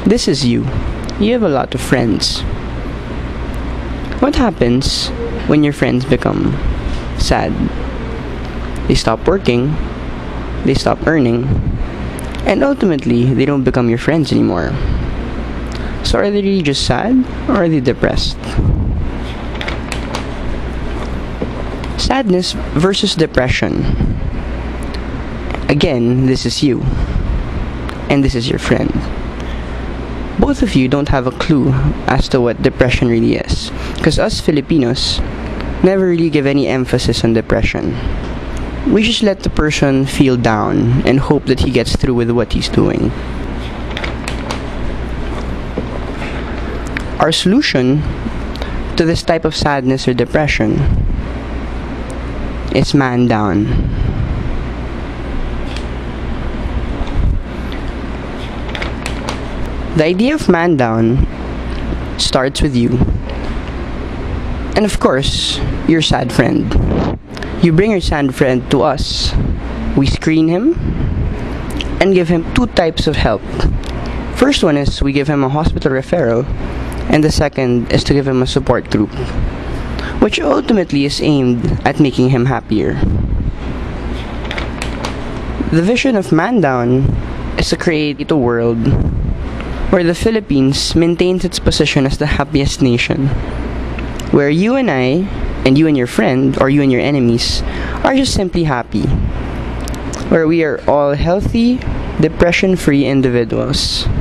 This is you. You have a lot of friends. What happens when your friends become sad? They stop working, they stop earning, and ultimately, they don't become your friends anymore. So are they really just sad, or are they depressed? Sadness versus depression. Again, this is you. And this is your friend. Both of you don't have a clue as to what depression really is. Because us Filipinos never really give any emphasis on depression. We just let the person feel down and hope that he gets through with what he's doing. Our solution to this type of sadness or depression is man down. The idea of man down starts with you. And of course, your sad friend. You bring your sad friend to us. We screen him and give him two types of help. First one is we give him a hospital referral, and the second is to give him a support group, which ultimately is aimed at making him happier. The vision of Man Down is to create a world where the Philippines maintains its position as the happiest nation, where you and I, and you and your friend, or you and your enemies, are just simply happy, where we are all healthy, depression-free individuals.